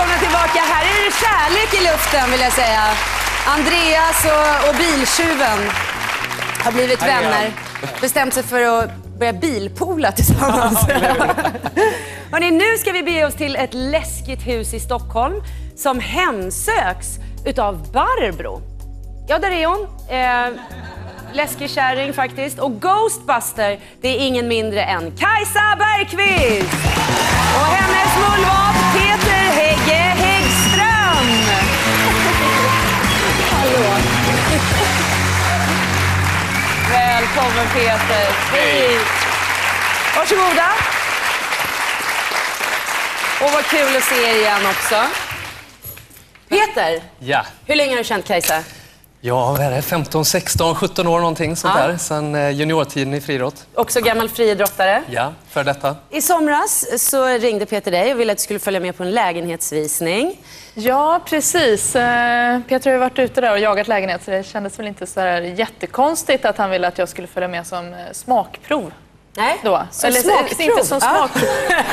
välkomna tillbaka. Här är det kärlek i luften vill jag säga. Andreas och biltjuven har blivit vänner. Bestämt sig för att börja bilpola tillsammans. Hörrni, nu ska vi bege oss till ett läskigt hus i Stockholm som hemsöks utav Barbro. Ja, där är hon. Läskig kärring faktiskt. Och Ghostbuster, det är ingen mindre än Kajsa Bergqvist. Och hennes mullvad Peter Hägge Häggström. Hallå. Välkommen Peter. Hej. Varsågoda. Och vad kul att se er igen också. Peter, ja. Hur länge har du känt Kajsa? Ja, vad är det? 15, 16, 17 år någonting sånt där. Sen juniortiden i friidrott. Också gammal friidrottare. Ja, för detta. I somras så ringde Peter dig och ville att du skulle följa med på en lägenhetsvisning. Ja, precis. Peter har ju varit ute där och jagat lägenhet så det kändes väl inte så här jättekonstigt att han ville att jag skulle följa med som smakprov. Nej, då. Eller smakprov. Inte som smakprov.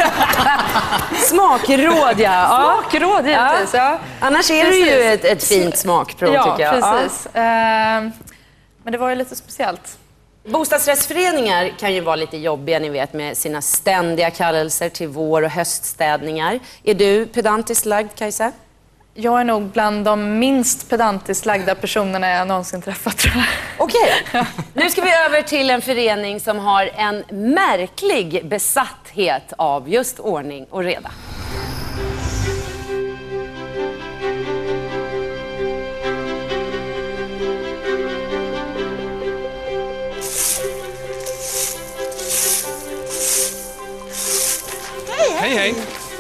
Smakråd, ja. Smakråd, givetvis. Ja. Annars är det ju ett fint smakprov, tycker jag. Precis. Men det var ju lite speciellt. Bostadsrättsföreningar kan ju vara lite jobbiga, ni vet, med sina ständiga kallelser till vår- och höststädningar. Är du pedantiskt lagd, Kajsa? Jag är nog bland de minst pedantiskt lagda personerna jag någonsin träffat, tror jag. Okej. Nu ska vi över till en förening som har en märklig besatthet av just ordning och reda. Hej, hej.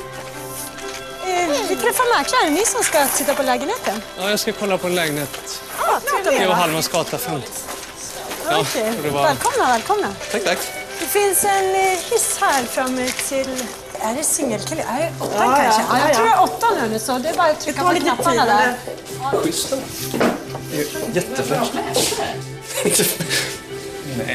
Vi träffar mäklaren, ni som ska sitta på lägenheten. Ja, jag ska kolla på en lägenhet. Det var Halmans gata 5. Ja, Okej. det var... Välkomna. Tack, tack. Det finns en hiss här framme till... Är det singelkille? Är det 8 kanske? Ja, jag tror det är 8 nu, så det är bara att trycka på knapparna där. Schysst. Jättefräscht. Nej.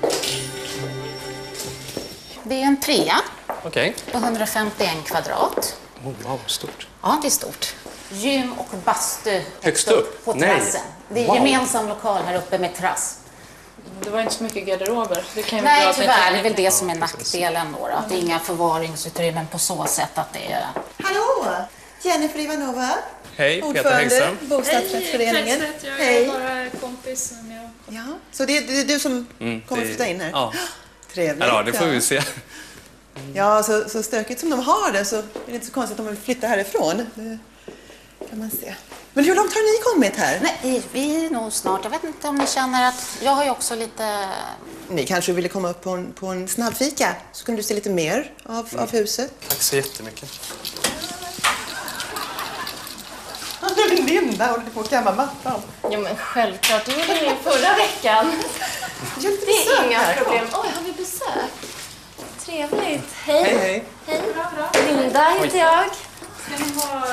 Det är en trea Okej. på 151 kvadrat. Oh, wow, stort. Ja, det är stort. Gym och bastu Högst upp? på Nej. terrassen. Det är gemensam lokal här uppe med terrass. Det var inte så mycket garderober. Det kan ju Nej, tyvärr. Det är väl det som är nackdelen då. Att det är inga förvaringsutrymmen på så sätt att det är... Hallå! Jennifer Ivanova. Hej, Peter Ordförande, Häggström. bostadsrättsföreningen. Jag Hej. bara kompis. Ja, så det är du som kommer att flytta in här? Ja. Trevligt. Ja, det får vi se. Ja, så stökigt som de har det så är det inte så konstigt att de vill flytta härifrån. Det kan man se. Men hur långt har ni kommit här? Nej, vi är nog snart. Jag vet inte om ni känner att... Jag har ju också lite... Ni kanske ville komma upp på en snabbfika så kunde du se lite mer av huset. Tack så jättemycket. Linda håller på att kamma mattan. Ja, men självklart. Du gjorde det förra veckan. Det är inga problem. Oj, har vi besök? Trevligt. Hej. Hej. Hej. Linda heter jag. Ska ni ha...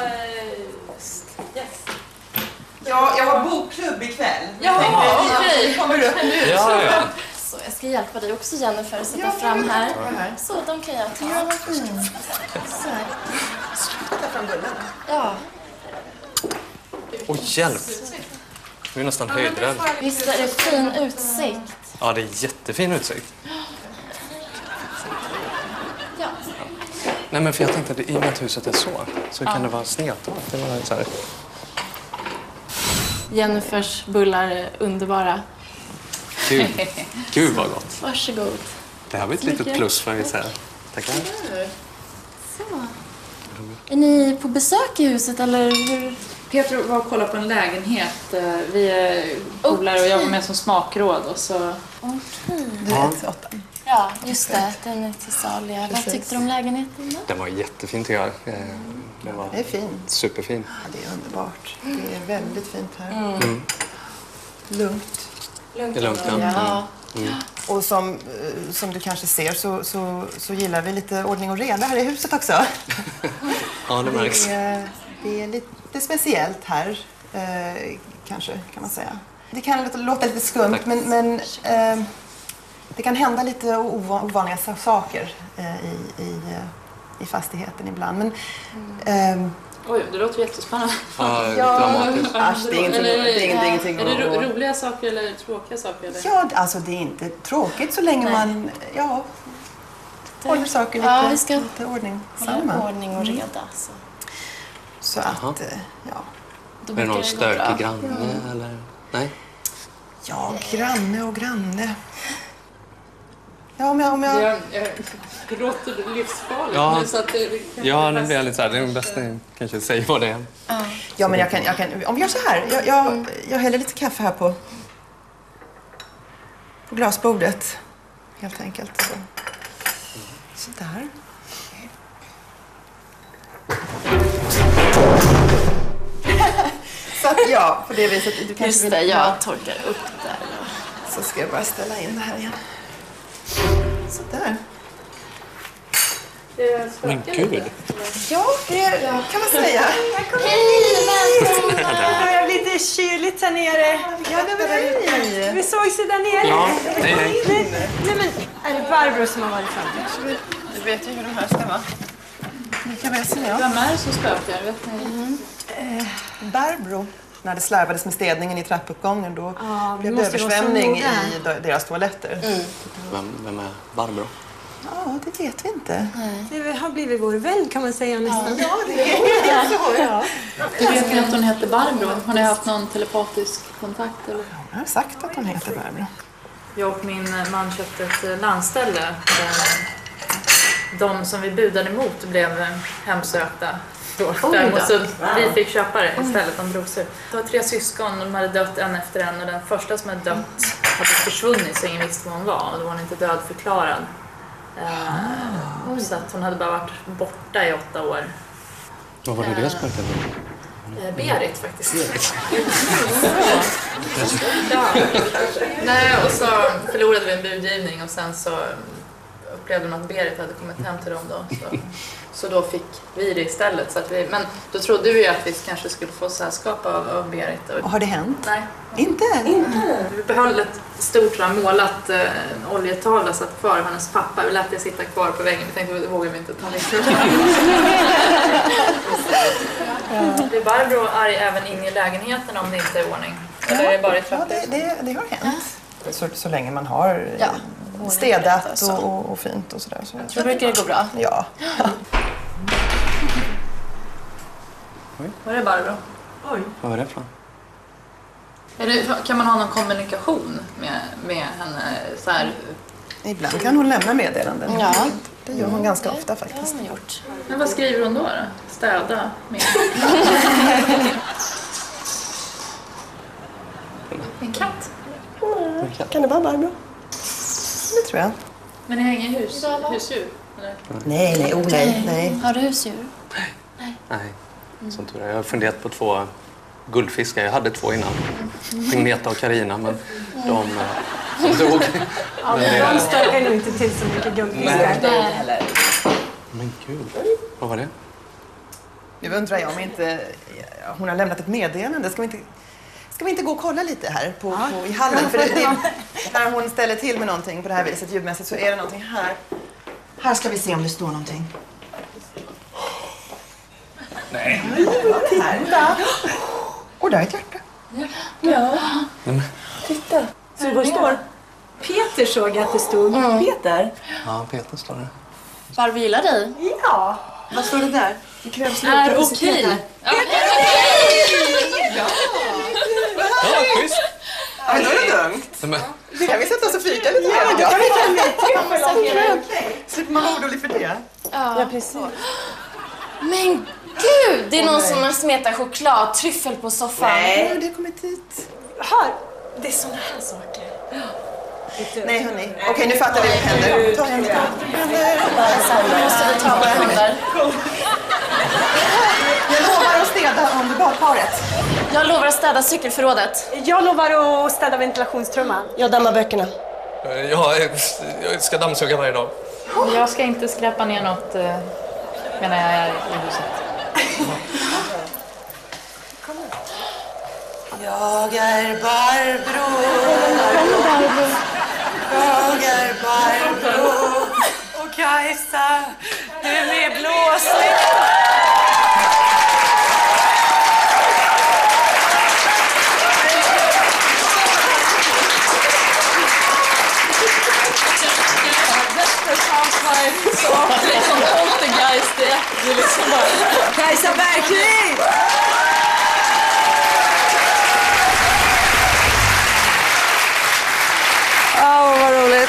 Ja, jag har bokklubb ikväll. Ja, okej. Kommer du upp nu? Ja. Så jag ska hjälpa dig också, Jennifer, att sätta fram här. Så, de kan jag ta. Så här. Ta fram bullarna. Ja, Åh, hjälp. Nu är nästan höjdrädd. visst är det fin utsikt. Ja, det är jättefin utsikt. Ja. Nej, men för jag tänkte att i och med att huset är så kan det vara snett. Det var så här. Jennifers bullar är underbara. Gud vad gott. Varsågod. Det här var ett litet plus för mig. Tackar. Så. Är ni på besök i huset eller hur? Peter var och kollade på en lägenhet. Vi är polare och jag var med som smakråd. Och så... Du är 8. Ja, just det. Den är till salu. Vad tyckte du om lägenheten då? Den var jättefin tycker jag. Den var Det är fint. superfin. Ja, det är underbart. Det är väldigt fint här. Lugnt. Det är lugnt. Ja. Och som du kanske ser så gillar vi lite ordning och reda här i huset också. Ja, det märks. Det är lite speciellt här, kanske kan man säga. Det kan låta lite skumt, men det kan hända lite ovanliga saker i fastigheten ibland. Men, Oj, det låter jättespännande. Asch, det är ingenting. Är det roliga saker eller tråkiga saker? Eller? Ja, alltså det är inte tråkigt så länge man håller saker lite ordning. Ordning och reda. Så att, Är det någon stökig granne eller? Nej? Ja, granne och granne. Ja, om jag... Det låter livsfarligt. Ja, nu, så att nu blir jag lite så här. Det är nog bäst att kanske säga vad det är. Ja, men jag kan... Om vi gör så här. Jag häller lite kaffe här på glasbordet. Helt enkelt. Så där. Så att på det viset. Du kanske Just det, jag torkar upp där. Så ska jag bara ställa in det här igen. Så där. Men gud. Ja, det kan man säga. Det börjar bli lite kyligt här nere. Ja, det Vi sågs ju där nere. Ja, nej. Nej, men är det Barbro som har varit framme? Du vet ju hur de här ska vara. Kan jag säga? Vem är det som spökar? Vet ni? Barbro. När det slarvades med städningen i trappuppgången då blev det måste vara så översvämning i noga. deras toaletter. Vem är Barbro? Ja, det vet vi inte. Det har blivit vår vän kan man säga nästan. Ja, det är så, ja. Hur vet ni att hon heter Barbro? Har ni haft någon telepatisk kontakt? Eller? Jag har sagt att hon heter Barbro. Jag och min man köpte ett landställe. De som vi budade emot blev hemsökta. Och så vi fick köpa det istället, de drogs ut. Det var 3 syskon och de hade dött en efter en och den första som hade dött hade försvunnit så ingen visste vad hon var och då var hon inte dödförklarad. Så att hon hade bara varit borta i 8 år. Vad var det spöket? Berit faktiskt. Nej, och så förlorade vi en budgivning och sen så upplevde de att Berit hade kommit hem till dem då. Så då fick vi det istället. Så att men då trodde vi att vi kanske skulle få sällskap av Berit. Och har det hänt? Nej. Inte? Vi behöll ett stort målat oljetavla satt kvar av hennes pappa. Vi lät det sitta kvar på väggen. Vi tänkte att det vågar vi inte ta med. Blir Barbro arg även in i lägenheten om det inte är ordning? Eller är det bara i trappor? Ja, det har hänt. Så länge man har städat och fint och sådär. Då brukar det gå bra. Ja. Var det Barbro? Vad var det för? Kan man ha någon kommunikation med henne så här? Ibland kan hon lämna meddelanden. Ja. Det gör hon ganska ofta faktiskt. Men vad skriver hon då? Städa med? En katt? Kan det vara Barbro? Det tror jag. Men ni har inga husdjur? Eller? Nej. Har du husdjur? Nej, som tur är. Jag har funderat på 2 guldfiskar. Jag hade 2 innan. Agneta och Carina, men de dog. De stökar nog inte till så mycket guldfiskar. Men gud, vad var det? Nu undrar jag om inte hon har lämnat ett meddelande. Ska vi inte gå och kolla lite här i hallen? För när hon ställer till med någonting på det här viset ljudmässigt så är det någonting här. Här ska vi se om det står någonting. Nej. Titta! Och där är ett hjärta. Ja. Titta. Så vad står? Peter såg att det stod. Peter? Ja, Peter står det. Barbro gillar dig. Ja. Vad står det där? Det krävs Är okej. Ja, schysst. Ja, men då är det lugnt. Men, Kan vi sätta oss och fika lite grann? Ja, då kan vi ta en träff. Slipper man vara orolig för det? Ja, precis. Men gud, det är någon som har smetat choklad, tryffel på soffan. Nej, det har kommit hit. Här. Det är såna här saker. Nej, hörni. Okej, nu fattar vi vad händer. Ta henne. Nu måste vi ta våra hundar. Jag lovar att städa under badkaret. Jag lovar att städa cykelförrådet. Jag lovar att städa ventilationstrumman. Jag dammar böckerna. jag ska dammsuga varje dag. Jag ska inte skräpa ner något medan jag är i huset. Jag är Barbro. Jag är Barbro. Och Kajsa, du är blåsigt. Det är liksom bara... Kajsa Bergqvist! Vad roligt.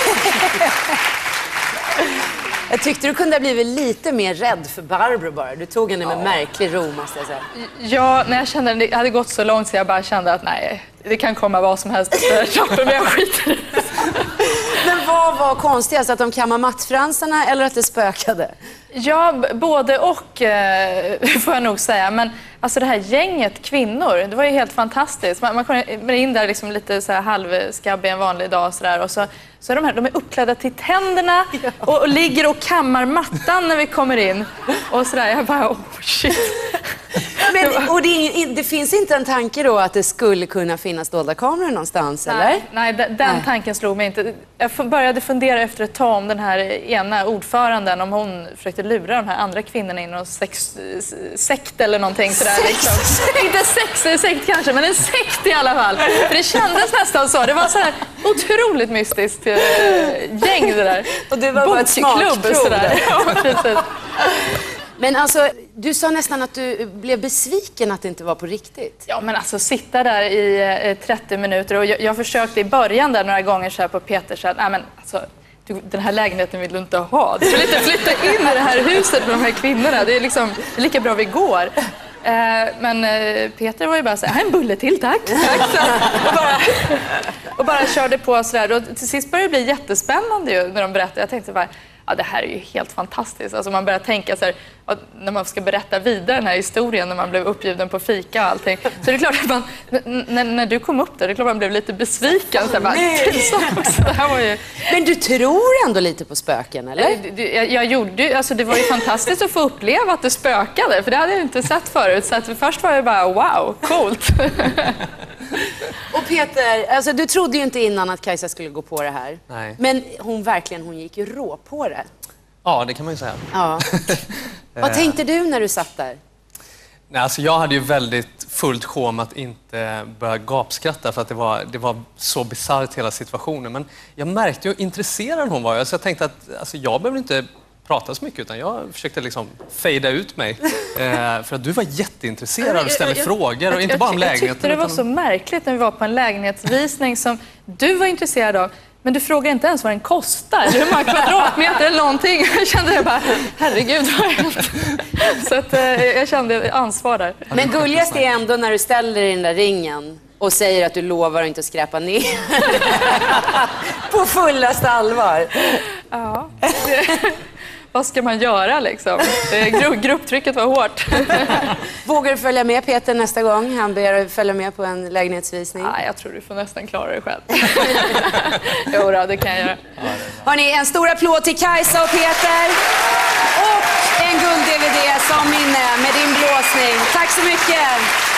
Jag tyckte du kunde ha blivit lite mer rädd för Barbro bara. Du tog henne med märklig ro, måste jag säga. Ja, när jag kände att det hade gått så långt så jag bara kände att nej, det kan komma vad som helst efter trappen, men jag skiter i det. Men vad var konstigast? Att de kammar mattfransarna eller att det spökade? Ja, både och får jag nog säga. Men alltså det här gänget kvinnor, det var ju helt fantastiskt. Man kommer in där liksom lite så här halvskabbig en vanlig dag så där, och så är de är uppklädda till tänderna och ligger och kammar mattan när vi kommer in. Och så där, jag bara, shit. Men, och det finns inte en tanke då att det skulle kunna finnas dolda kameror någonstans, eller? Nej, den tanken slog mig inte. Jag började fundera efter ett tag om den här ena ordföranden, om hon försökte lura de här andra kvinnorna in i någon sekt eller någonting sådär. Liksom. Inte sekt kanske, men en sekt i alla fall. För det kändes nästan så. Det var så här otroligt mystiskt gäng det där. Och det var bara ett smakprov sådär. Ja, precis. Men alltså, du sa nästan att du blev besviken att det inte var på riktigt. Ja, men alltså sitta där i 30 minuter och jag försökte i början där några gånger så här på Peter så att, nej men alltså, den här lägenheten vill du inte ha. Du vill inte flytta in i det här huset med de här kvinnorna. Det är liksom lika bra vi går. Men Peter var ju bara så här, en bulle till, tack. och bara körde på så där. Och till sist började det bli jättespännande ju när de berättade. Jag tänkte bara, ja, det här är ju helt fantastiskt. Alltså man börjar tänka så här, när man ska berätta vidare den här historien, när man blev uppbjuden på fika och allting. Så det är klart att man, när du kom upp där, det är klart man blev lite besviken. Så bara, det här var ju... Men du tror ändå lite på spöken, eller? Jag gjorde, alltså det var ju fantastiskt att få uppleva att det spökade, för det hade jag inte sett förut. Så att först var jag bara, wow, coolt. Och Peter, alltså du trodde ju inte innan att Kajsa skulle gå på det här. Nej. Men hon gick ju rå på det. Ja, det kan man ju säga. Ja. Vad tänkte du när du satt där? Nej, alltså jag hade ju väldigt fullt sjå om att inte börja gapskratta för att det var så bisarrt hela situationen. Men jag märkte ju hur intresserad hon var. Så jag tänkte att alltså, jag behöver inte prata så mycket utan jag försökte liksom fejda ut mig. För att du var jätteintresserad och ställde frågor och inte bara om lägenheten. Jag tyckte det var så märkligt när vi var på en lägenhetsvisning som du var intresserad av. Men du frågar inte ens vad den kostar, eller hur många kvadratmeter eller någonting. Jag kände bara, herregud vad helt. Så att jag kände ansvar där. Men gulligast är ändå när du ställer dig i den där ringen och säger att du lovar att inte skräpa ner. På fullaste allvar. Ja. Vad ska man göra liksom? Grupptrycket var hårt. Vågar du följa med Peter nästa gång? Han ber dig följa med på en lägenhetsvisning. Nej, jag tror du får nästan klara dig själv. Jo då, det kan jag göra. Hörrni, en stor applåd till Kajsa och Peter. Och en guld-DVD som minne med din blåsning. Tack så mycket.